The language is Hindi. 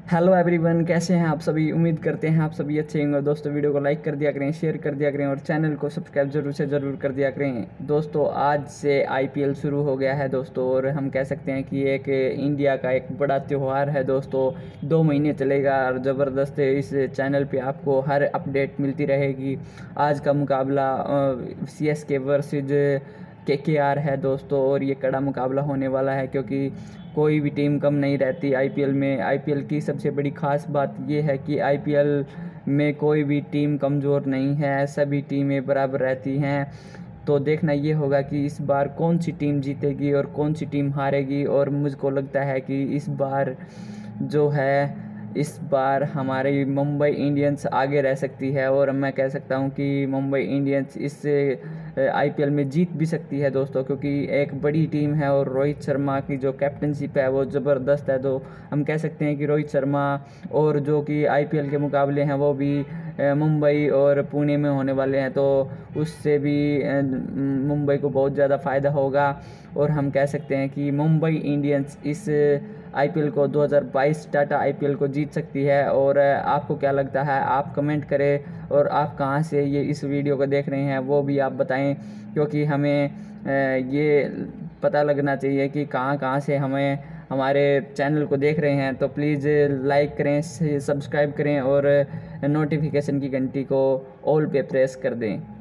हेलो एवरीवन, कैसे हैं आप सभी। उम्मीद करते हैं आप सभी अच्छे होंगे। दोस्तों, वीडियो को लाइक कर दिया करें, शेयर कर दिया करें और चैनल को सब्सक्राइब जरूर से ज़रूर कर दिया करें। दोस्तों, आज से आईपीएल शुरू हो गया है दोस्तों, और हम कह सकते हैं कि एक इंडिया का एक बड़ा त्यौहार है दोस्तों। 2 महीने चलेगा और ज़बरदस्त इस चैनल पे आपको हर अपडेट मिलती रहेगी। आज का मुकाबला CSK वर्सेज KKR है दोस्तों, और ये कड़ा मुकाबला होने वाला है क्योंकि कोई भी टीम कम नहीं रहती आईपीएल में। आईपीएल की सबसे बड़ी ख़ास बात ये है कि आईपीएल में कोई भी टीम कमज़ोर नहीं है, सभी टीमें बराबर रहती हैं। तो देखना ये होगा कि इस बार कौन सी टीम जीतेगी और कौन सी टीम हारेगी। और मुझको लगता है कि इस बार हमारी मुंबई इंडियंस आगे रह सकती है, और मैं कह सकता हूं कि मुंबई इंडियंस इस आईपीएल में जीत भी सकती है दोस्तों, क्योंकि एक बड़ी टीम है और रोहित शर्मा की जो कैप्टनशिप है वो ज़बरदस्त है। तो हम कह सकते हैं कि रोहित शर्मा और जो कि आईपीएल के मुकाबले हैं वो भी मुंबई और पुणे में होने वाले हैं, तो उससे भी मुंबई को बहुत ज़्यादा फ़ायदा होगा। और हम कह सकते हैं कि मुंबई इंडियंस इस आईपीएल को 2022 टाटा आईपीएल को जीत सकती है। और आपको क्या लगता है, आप कमेंट करें। और आप कहाँ से ये इस वीडियो को देख रहे हैं वो भी आप बताएं, क्योंकि हमें ये पता लगना चाहिए कि कहाँ कहाँ से हमें हमारे चैनल को देख रहे हैं। तो प्लीज़ लाइक करें, सब्सक्राइब करें और नोटिफिकेशन की घंटी को ऑल पे प्रेस कर दें।